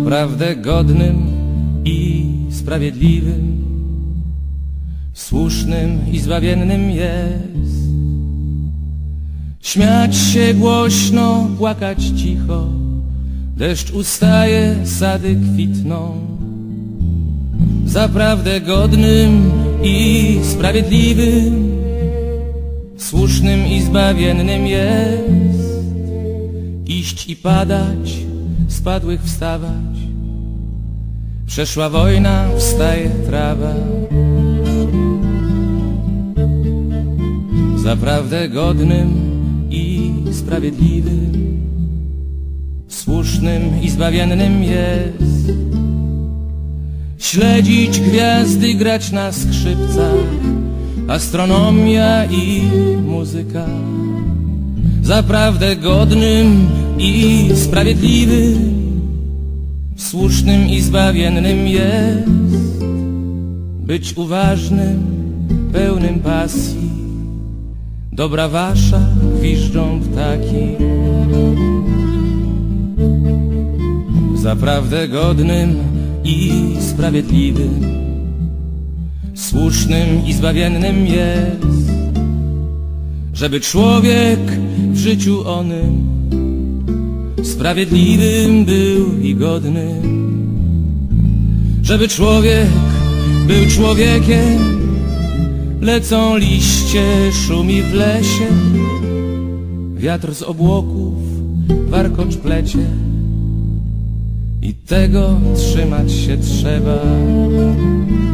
Zaprawdę godnym i sprawiedliwym, słusznym i zbawiennym jest. Śmiać się głośno, płakać cicho, deszcz ustaje, sady kwitną. Zaprawdę godnym i sprawiedliwym, słusznym i zbawiennym jest. Iść i padać, spadłych wstawać, przeszła wojna, wstaje trawa. Zaprawdę godnym i sprawiedliwym, słusznym i zbawiennym jest. Śledzić gwiazdy, grać na skrzypcach, astronomia i muzyka. Zaprawdę godnym i sprawiedliwym, słusznym i zbawiennym jest. Być uważnym, pełnym pasji, dobra wasza, gwiżdżą ptaki. Zaprawdę godnym i sprawiedliwym, słusznym i zbawiennym jest, żeby człowiek w życiu onym sprawiedliwym był i godnym. Żeby człowiek był człowiekiem, lecą liście, szumi w lesie, wiatr z obłoków warkocz plecie i tego trzymać się trzeba.